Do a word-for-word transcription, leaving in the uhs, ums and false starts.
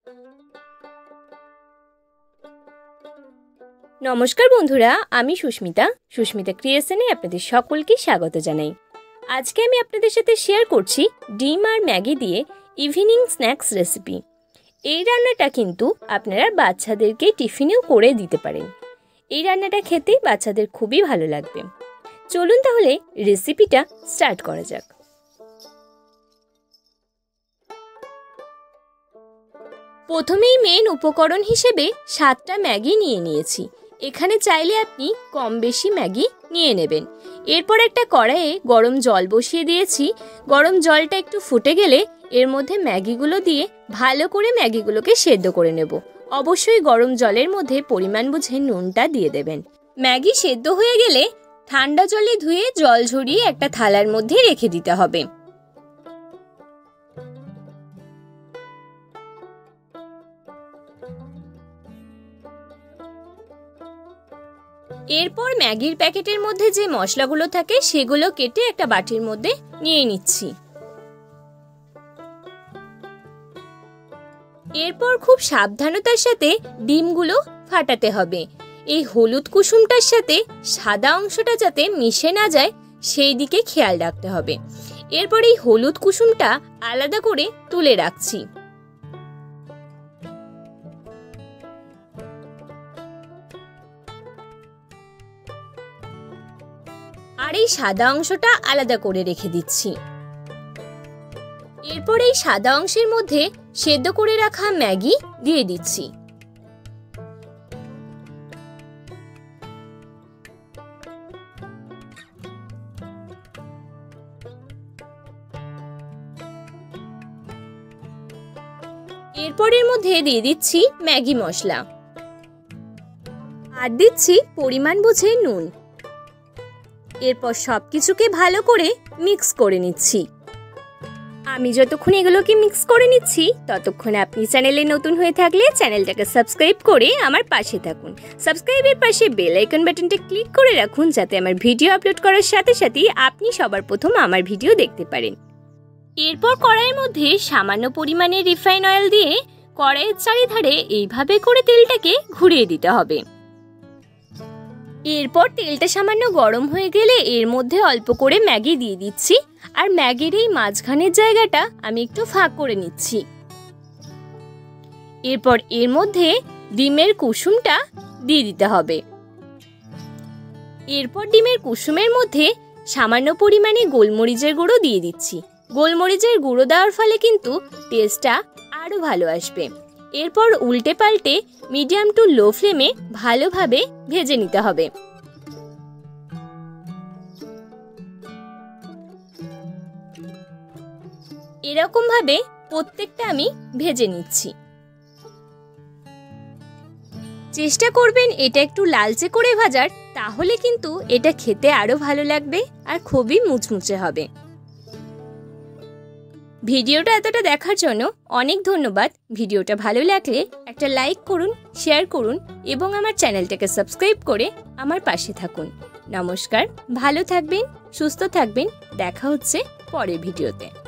নমস্কার বন্ধুরা, আমি সুস্মিতা সুস্মিতা ক্রিয়েশনে আপনাদের সকলকে স্বাগত জানাই। আজকে আমি আপনাদের সাথে শেয়ার করছি ডিম আর ম্যাগি দিয়ে ইভিনিং স্ন্যাক্স রেসিপি। এই রান্নাটা কিন্তু আপনারা বাচ্চাদেরকে টিফিনেও করে দিতে পারেন। এই রান্নাটা খেতে বাচ্চাদের খুবই ভালো লাগবে। চলুন তাহলে রেসিপিটা স্টার্ট করা যাক। প্রথমেই মেন উপকরণ হিসেবে সাতটা ম্যাগি নিয়ে নিয়েছি। এখানে চাইলে আপনি কম বেশি ম্যাগি নিয়ে নেবেন। এরপর একটা কড়াইয়ে গরম জল বসিয়ে দিয়েছি। গরম জলটা একটু ফুটে গেলে এর মধ্যে ম্যাগিগুলো দিয়ে ভালো করে ম্যাগিগুলোকে সেদ্ধ করে নেব। অবশ্যই গরম জলের মধ্যে পরিমাণ বুঝে নুনটা দিয়ে দেবেন। ম্যাগি সেদ্ধ হয়ে গেলে ঠান্ডা জলে ধুয়ে জল ঝরিয়ে একটা থালার মধ্যে রেখে দিতে হবে। এরপর ম্যাগির প্যাকেটের মধ্যে যে মশলাগুলো থাকে সেগুলো কেটে একটা বাটির মধ্যে নিয়ে নিচ্ছি। এরপর খুব সাবধানতার সাথে ডিমগুলো ফাটাতে হবে। এই হলুদ কুসুমটার সাথে সাদা অংশটা যাতে মিশে না যায় সেই দিকে খেয়াল রাখতে হবে। এরপর এই হলুদ কুসুমটা আলাদা করে তুলে রাখছি। আর এই সাদা অংশটা আলাদা করে রেখে দিচ্ছি। এরপর এই সাদা অংশের মধ্যে সেদ্ধ করে রাখা ম্যাগি দিয়ে দিচ্ছি। এরপর এর মধ্যে দিয়ে দিচ্ছি ম্যাগি মশলা আর দিচ্ছি পরিমাণ বুঝে নুন। এরপর সবকিছুকে ভালো করে মিক্স করে নিচ্ছি। আমি যতক্ষণ এগুলোকে মিক্স করে নিচ্ছি ততক্ষণ আপনি চ্যানেলে নতুন হয়ে থাকলে চ্যানেলটাকে সাবস্ক্রাইব করে আমার পাশে থাকুন। সাবস্ক্রাইবের পাশে বেল আইকন বাটনটা ক্লিক করে রাখুন যাতে আমার ভিডিও আপলোড করার সাথে সাথেই আপনি সবার প্রথম আমার ভিডিও দেখতে পারেন। এরপর কড়াইয়ের মধ্যে সামান্য পরিমাণে রিফাইন অয়েল দিয়ে কড়াইয়ের চারিধারে এইভাবে করে তেলটাকে ঘুরিয়ে দিতে হবে। এরপর তেলটা সামান্য গরম হয়ে গেলে এর মধ্যে অল্প করে ম্যাগি দিয়ে দিচ্ছি। আর ম্যাগির এই মাঝখানের জায়গাটা আমি একটু ফাঁক করে নিচ্ছি। এরপর এর মধ্যে ডিমের কুসুমটা দিয়ে দিতে হবে। এরপর ডিমের কুসুমের মধ্যে সামান্য পরিমাণে গোলমরিচের গুঁড়ো দিয়ে দিচ্ছি। গোলমরিচের গুঁড়ো দেওয়ার ফলে কিন্তু টেস্টটা আরো ভালো আসবে। এরপর উল্টে পাল্টে মিডিয়াম টু লো ফ্লেমে ভালোভাবে ভেজে নিতে হবে। এরকম ভাবে প্রত্যেকটা আমি ভেজে নিচ্ছি। চেষ্টা করবেন এটা একটু লালচে করে ভাজার, তাহলে কিন্তু এটা খেতে আরো ভালো লাগবে আর খুবই মুচমুচে হবে। ভিডিওটা এতটা দেখার জন্য অনেক ধন্যবাদ। ভিডিওটা ভালো লাগলে একটা লাইক করুন, শেয়ার করুন এবং আমার চ্যানেলটাকে সাবস্ক্রাইব করে আমার পাশে থাকুন। নমস্কার, ভালো থাকবেন, সুস্থ থাকবেন। দেখা হচ্ছে পরের ভিডিওতে।